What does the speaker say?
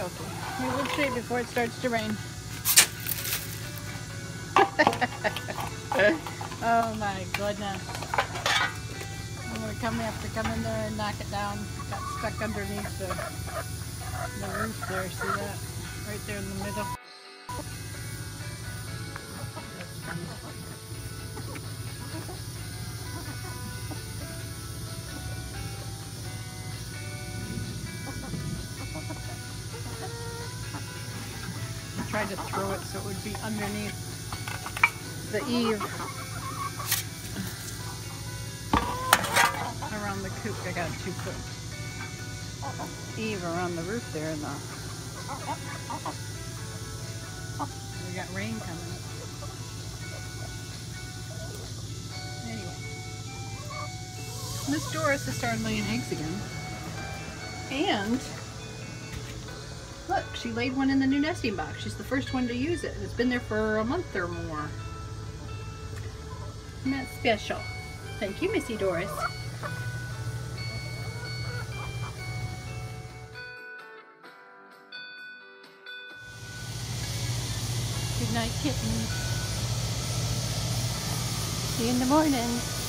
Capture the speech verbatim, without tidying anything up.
Okay. We will see before it starts to rain. Oh my goodness. I'm going to come have to come in there and knock it down. It got stuck underneath the, the roof there. See that? Right there in the middle. That's funny. I tried to throw it so it would be underneath the eave around the coop. I got a two foot eave around the roof there, and the we got rain coming. Anyway, Miss Doris has started laying eggs again, and look, she laid one in the new nesting box. She's the first one to use it. It's been there for a month or more. Isn't that special? Thank you, Missy Doris. Good night, kittens. See you in the morning.